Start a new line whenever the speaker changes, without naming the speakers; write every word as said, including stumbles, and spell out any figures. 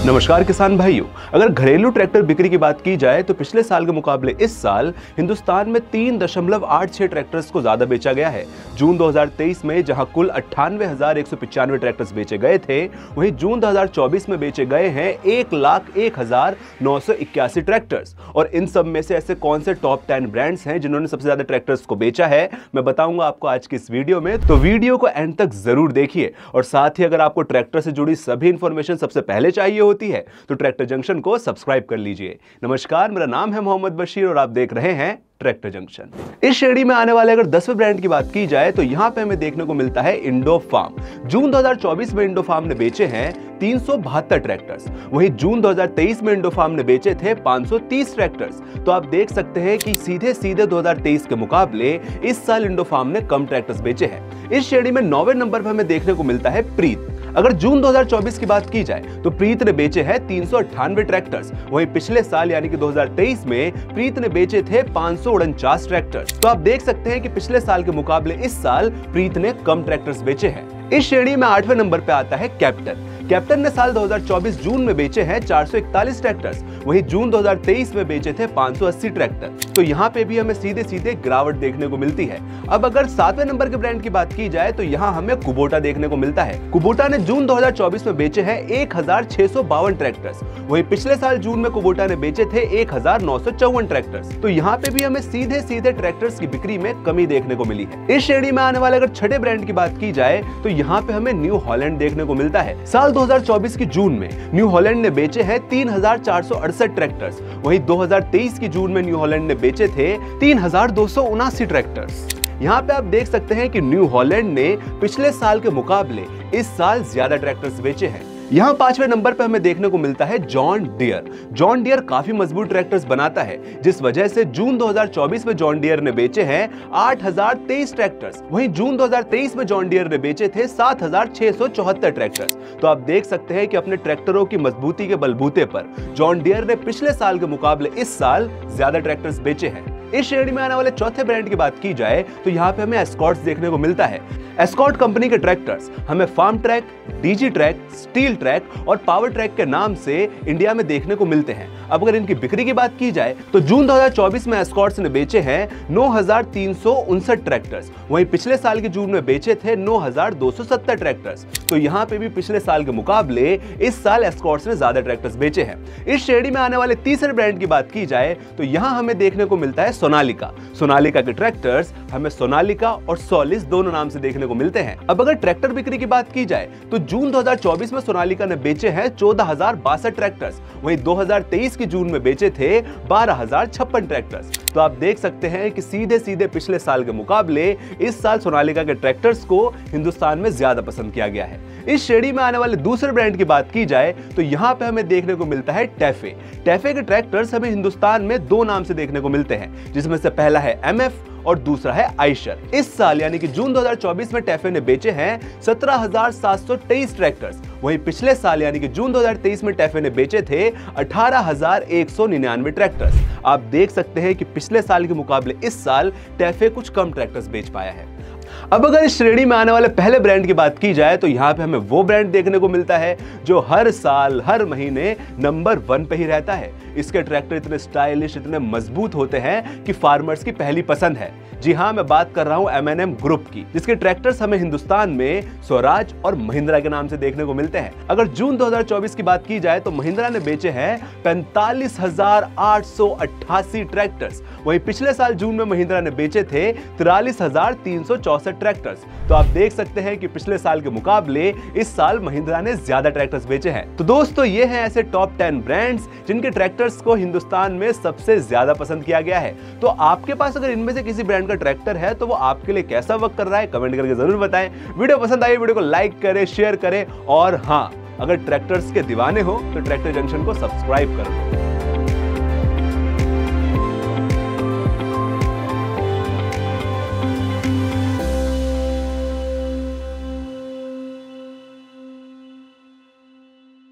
नमस्कार किसान भाइयों, अगर घरेलू ट्रैक्टर बिक्री की बात की जाए तो पिछले साल के मुकाबले इस साल हिंदुस्तान में तीन दशमलव आठ छह ट्रैक्टर्स को ज्यादा बेचा गया है। जून दो हज़ार तेईस में जहां कुल अट्ठानवे हजार एक सौ पिचानवे ट्रैक्टर्स बेचे गए थे, वहीं जून दो हज़ार चौबीस में बेचे गए हैं एक लाख एक हजार नौ सौ इक्यासी ट्रैक्टर्स। और इन सब में से ऐसे कौन से टॉप टेन ब्रांड्स हैं जिन्होंने सबसे ज्यादा ट्रैक्टर्स को बेचा है, मैं बताऊंगा आपको आज की इस वीडियो में। तो वीडियो को एंड तक जरूर देखिए। और साथ ही अगर आपको ट्रैक्टर से जुड़ी सभी इंफॉर्मेशन सबसे पहले चाहिए होती है तो ट्रैक्टर जंक्शन को सब्सक्राइब कर लीजिए। नमस्कार, मेरा नाम है मोहम्मद बशीर और आप देख रहे हैं ट्रैक्टर जंक्शन। इस श्रेणी में आने वाले अगर दसवें ब्रांड की बात की जाए तो यहां पे हमें देखने को मिलता है इंडो फार्म। जून दो हज़ार चौबीस में इंडो फार्म ने बेचे हैं तीन सौ बहत्तर ट्रैक्टर्स। वहीं जून दो हज़ार तेईस में इंडो फार्म ने बेचे थे पाँच सौ तीस ट्रैक्टर्स। तो आप देख सकते हैं कि सीधे सीधे दो हज़ार तेईस के मुकाबले इस साल इंडो फार्म ने कम ट्रैक्टर्स बेचे हैं। इस श्रेणी में नौवें नंबर पर हमें देखने को मिलता है प्रीत। अगर जून दो हज़ार चौबीस की बात की जाए तो प्रीत ने बेचे हैं तीन सौ अट्ठानवे ट्रैक्टर्स। वहीं पिछले साल यानी कि दो हज़ार तेईस में प्रीत ने बेचे थे पाँच सौ उनचास ट्रैक्टर्स। तो आप देख सकते हैं कि पिछले साल के मुकाबले इस साल प्रीत ने कम ट्रैक्टर्स बेचे हैं। इस श्रेणी में आठवें नंबर पे आता है कैप्टन। कैप्टन ने साल दो हज़ार चौबीस जून में बेचे हैं चार सौ इकतालीस ट्रैक्टर्स। वहीं जून दो हज़ार तेईस में बेचे थे पाँच सौ अस्सी ट्रैक्टर। तो यहाँ पे भी हमें सीधे सीधे गिरावट देखने को मिलती है। अब अगर सातवें नंबर के ब्रांड की बात की जाए तो यहाँ हमें कुबोटा देखने को मिलता है। कुबोटा ने जून दो हज़ार चौबीस में बेचे हैं एक हजार छह सौ बावन ट्रैक्टर्स। वहीं पिछले साल जून में कुबोटा ने बेचे थे एक हजार नौ सौ चौवन ट्रैक्टर्स। तो यहाँ पे भी हमें सीधे सीधे ट्रैक्टर्स की बिक्री में कमी देखने को मिली है। इस श्रेणी में आने वाले अगर छठे ब्रांड की बात की जाए तो यहाँ पे हमें न्यू हॉलैंड देखने को मिलता है। साल दो हज़ार चौबीस की जून में न्यू हॉलैंड ने बेचे हैं तीन हजार चार सौ अड़सठ ट्रैक्टर्स। वहीं दो हज़ार तेईस की जून में न्यू हॉलैंड ने बेचे थे तीन हजार दो सौ उनासी ट्रैक्टर्स। यहाँ पे आप देख सकते हैं कि न्यू हॉलैंड ने पिछले साल के मुकाबले इस साल ज्यादा ट्रैक्टर्स बेचे हैं। यहाँ पांचवें नंबर पे हमें देखने को मिलता है जॉन डियर। जॉन डियर काफी मजबूत ट्रैक्टर्स बनाता है, जिस वजह से जून दो हज़ार चौबीस में जॉन डियर ने बेचे हैं आठ हजार तेईस ट्रैक्टर्स। वहीं जून दो हज़ार तेईस में जॉन डियर ने बेचे थे सात हजार छह सौ चौहत्तर ट्रैक्टर्स। तो आप देख सकते हैं कि अपने ट्रैक्टरों की मजबूती के बलबूते पर जॉन डियर ने पिछले साल के मुकाबले इस साल ज्यादा ट्रैक्टर्स बेचे हैं। इस श्रेणी में आने वाले चौथे ब्रांड की बात की जाए तो यहाँ पे हमें एस्कॉर्ट्स देखने को मिलता है। एस्कॉर्ट कंपनी के ट्रैक्टर्स हमें farm track, DG track, steel track और पावर ट्रैक के नाम से इंडिया में देखने को मिलते हैं। अब अगर इनकी बिक्री की बात की जाए तो जून दो हज़ार चौबीस में एस्कॉर्ट्स ने बेचे हैं नौ हजार तीन सौ उनसठ ट्रैक्टर्स। वहीं पिछले साल के जून में बेचे थे नौ हजार दो सौ सत्तर ट्रैक्टर्स। तो यहाँ पे भी पिछले साल के मुकाबले इस साल एस्कॉर्ट्स ने ज्यादा ट्रैक्टर्स बेचे हैं। इस श्रेणी में आने वाले तीसरे ब्रांड की बात की जाए तो यहाँ हमें देखने को मिलता है सोनालिका। सोनालिका के ट्रैक्टर्स हमें सोनालिका और सोलिस दोनों नाम से देखने को मिलते हैं। अब अगर ट्रैक्टर बिक्री की बात की जाए तो जून दो हज़ार चौबीस में सोनालिका ने बेचे हैं चौदह हजार बासठ ट्रैक्टर्स। वहीं दो हज़ार तेईस की जून में बेचे थे बारह हजार छप्पन ट्रैक्टर्स। तो आप देख सकते हैं कि सीधे सीधे पिछले साल के मुकाबले इस साल सोनालिका के ट्रैक्टर्स को हिंदुस्तान में ज्यादा पसंद किया गया है। इस श्रेणी में आने वाले दूसरे ब्रांड की बात की जाए तो यहाँ पे हमें देखने को मिलता है टैफे। टैफे के ट्रैक्टर्स हमें हिंदुस्तान में दो नाम से देखने को मिलते हैं, जिसमें से पहला है एमएफ और दूसरा है आइशर। इस साल यानी कि जून दो हज़ार चौबीस में टैफे ने बेचे हैं सत्रह हजार सात सौ तेईस ट्रैक्टर्स। वहीं पिछले साल यानी कि जून दो हज़ार तेईस में टैफे ने बेचे थे अठारह हजार एक सौ निन्यानवे ट्रैक्टर्स। आप देख सकते हैं कि पिछले साल के मुकाबले इस साल टैफे कुछ कम ट्रैक्टर्स बेच पाया है। अब अगर इस श्रेणी में आने वाले पहले ब्रांड की बात की जाए तो यहाँ पे हमें वो ब्रांड देखने को मिलता है जो हर साल हर महीने नंबर वन पे ही रहता है। इसके ट्रैक्टर इतने स्टाइलिश, इतने मजबूत होते हैं कि फार्मर्स की पहली पसंद है। जी हाँ, मैं बात कर रहा हूँ एम एन एम ग्रुप की, जिसके ट्रैक्टर्स हमें हिंदुस्तान में स्वराज और महिंद्रा के नाम से देखने को मिलते हैं। अगर जून दो हज़ार चौबीस की बात की जाए तो महिंद्रा ने बेचे हैं पैंतालीस हजार आठ सौ अट्ठासी ट्रैक्टर्स। वहीं पिछले साल जून में महिंद्रा ने बेचे थे तिरालीस हजार तीन सौ चौसठ ट्रैक्टर्स। तो आप देख सकते हैं कि पिछले साल के मुकाबले इस साल महिंद्रा ने ज्यादा ट्रैक्टर्स बेचे हैं। तो दोस्तों, ये हैं ऐसे टॉप टेन ब्रांड्स जिनके ट्रैक्टर्स को हिंदुस्तान में सबसे ज्यादा पसंद किया गया है। तो आपके पास अगर इनमें से किसी ब्रांड का ट्रैक्टर है तो वो आपके लिए कैसा वर्क कर रहा है, कमेंट करके जरूर बताएं। वीडियो पसंद आई वीडियो को लाइक करें, शेयर करें और हाँ, अगर ट्रैक्टर्स के दीवाने हो तो ट्रैक्टर जंक्शन को सब्सक्राइब करो।